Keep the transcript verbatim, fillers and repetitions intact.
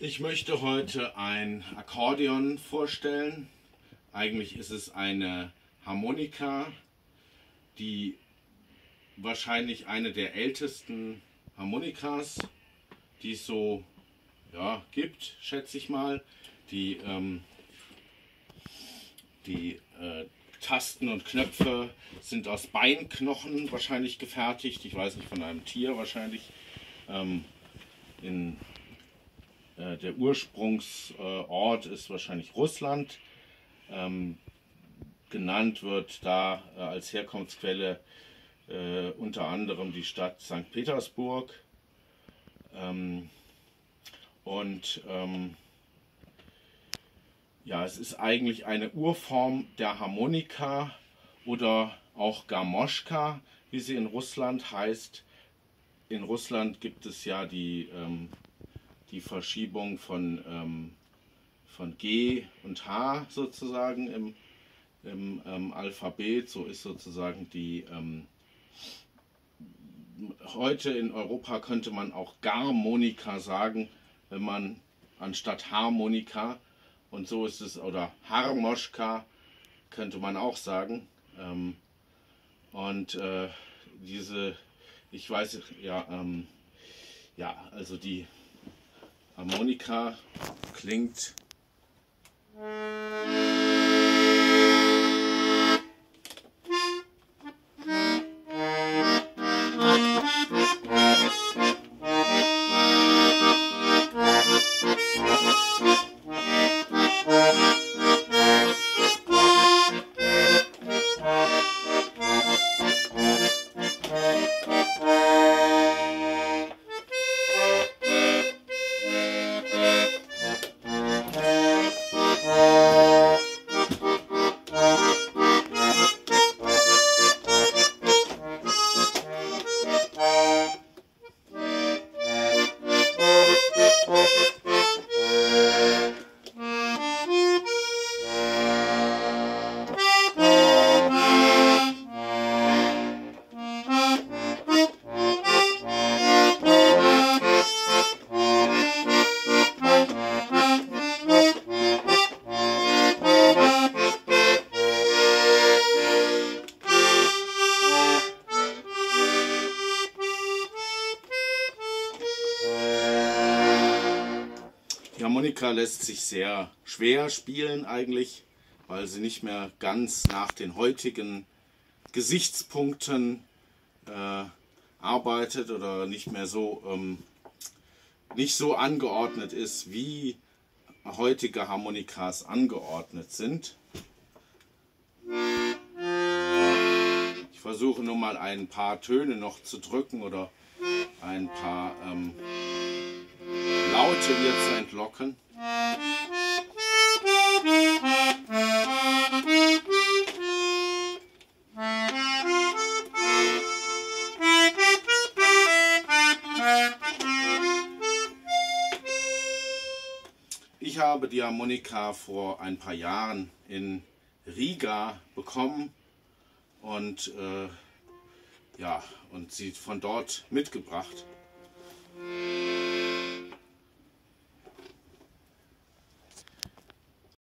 Ich möchte heute ein Akkordeon vorstellen. Eigentlich ist es eine Harmonika, die wahrscheinlich eine der ältesten Harmonikas, die es so ja, gibt, schätze ich mal. Die, ähm, die äh, Tasten und Knöpfe sind aus Beinknochen wahrscheinlich gefertigt. Ich weiß nicht, von einem Tier wahrscheinlich. Ähm, in, äh, der Ursprungsort äh, ist wahrscheinlich Russland. Ähm, genannt wird da äh, als Herkunftsquelle äh, unter anderem die Stadt Sankt Petersburg. Ähm, und ähm, ja, es ist eigentlich eine Urform der Harmonika oder auch Garmoschka, wie sie in Russland heißt. In Russland gibt es ja die, ähm, die Verschiebung von, ähm, von G und H sozusagen im, im ähm, Alphabet. So ist sozusagen die, ähm, heute in Europa könnte man auch Garmonika sagen, wenn man anstatt Harmonika, und so ist es, oder Harmoschka könnte man auch sagen. Ähm, und äh, diese, ich weiß, ja, ähm, ja, also die Harmonika klingt Die Harmonika lässt sich sehr schwer spielen eigentlich, weil sie nicht mehr ganz nach den heutigen Gesichtspunkten äh, arbeitet oder nicht mehr so, ähm, nicht so angeordnet ist, wie heutige Harmonikas angeordnet sind. Ich versuche nur mal ein paar Töne noch zu drücken oder ein paar ähm, Laute hier zu entlocken. Ich habe die Harmonika vor ein paar Jahren in Riga bekommen und äh, ja, und sie von dort mitgebracht.